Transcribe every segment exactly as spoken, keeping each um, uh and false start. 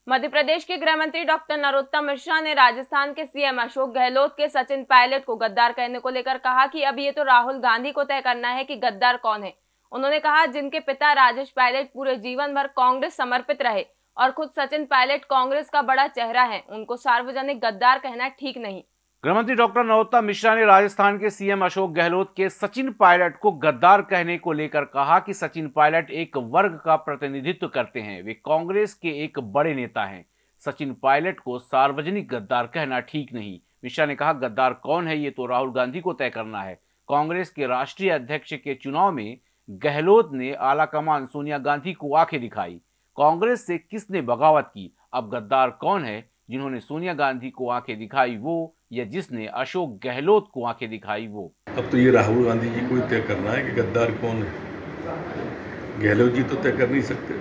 मध्य प्रदेश के गृह मंत्री डॉक्टर नरोत्तम मिश्रा ने राजस्थान के सीएम अशोक गहलोत के सचिन पायलट को गद्दार कहने को लेकर कहा कि अब ये तो राहुल गांधी को तय करना है कि गद्दार कौन है। उन्होंने कहा, जिनके पिता राजेश पायलट पूरे जीवन भर कांग्रेस समर्पित रहे और खुद सचिन पायलट कांग्रेस का बड़ा चेहरा है, उनको सार्वजनिक गद्दार कहना ठीक नहीं। गृहमंत्री डॉक्टर नरोत्तम मिश्रा ने राजस्थान के सीएम अशोक गहलोत के सचिन पायलट को गद्दार कहने को लेकर कहा कि सचिन पायलट एक वर्ग का प्रतिनिधित्व करते हैं, वे कांग्रेस के एक बड़े नेता हैं। सचिन पायलट को सार्वजनिक गद्दार कहना ठीक नहीं। मिश्रा ने कहा, गद्दार कौन है ये तो राहुल गांधी को तय करना है। कांग्रेस के राष्ट्रीय अध्यक्ष के चुनाव में गहलोत ने आलाकमान सोनिया गांधी को आंखें दिखाई। कांग्रेस से किसने बगावत की? अब गद्दार कौन है? जिन्होंने सोनिया गांधी को आंखें दिखाई वो, या जिसने अशोक गहलोत को आंखें दिखाई वो? अब तो ये राहुल गांधी जी को ही तय करना है कि गद्दार कौन है। गहलोत जी तो तय कर नहीं सकते।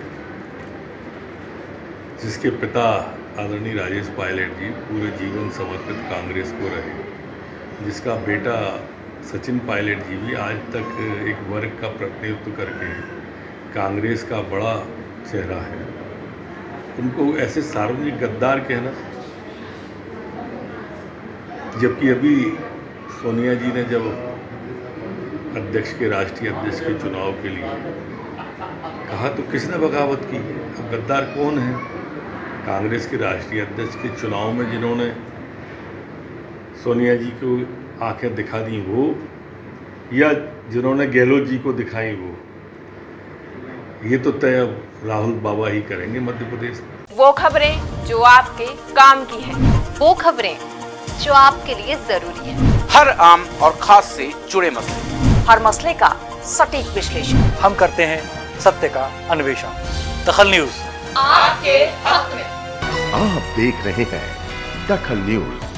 जिसके पिता आदरणीय राजेश पायलट जी पूरे जीवन समर्पित कांग्रेस को रहे, जिसका बेटा सचिन पायलट जी भी आज तक एक वर्ग का प्रतिनिधित्व करके कांग्रेस का बड़ा चेहरा है, उनको ऐसे सार्वजनिक गद्दार कहना, जबकि अभी सोनिया जी ने जब अध्यक्ष के राष्ट्रीय अध्यक्ष के चुनाव के लिए कहा तो किसने बगावत की? अब गद्दार कौन है? कांग्रेस के राष्ट्रीय अध्यक्ष के चुनाव में जिन्होंने सोनिया जी को आंखें दिखा दी वो, या जिन्होंने गहलोत जी को दिखाई वो? ये तो तय अब राहुल बाबा ही करेंगे मध्य प्रदेश में। वो खबरें जो आपके काम की है, वो खबरें जो आपके लिए जरूरी है, हर आम और खास से जुड़े मसले, हर मसले का सटीक विश्लेषण हम करते हैं सत्य का अन्वेषण। दखल न्यूज आपके हक में। आप देख रहे हैं दखल न्यूज।